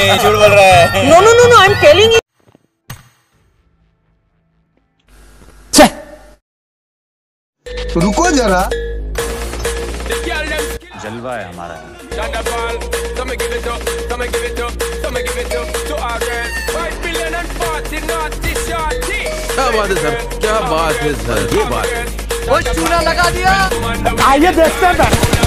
नहीं, झूठ बोल रहा है। No no no no, I am telling you. रुको जरा, जलवा है हमारा। क्या बात है सर, क्या बात है सर, ये बात है। वो चूना लगा दिया। आइए देखते हैं।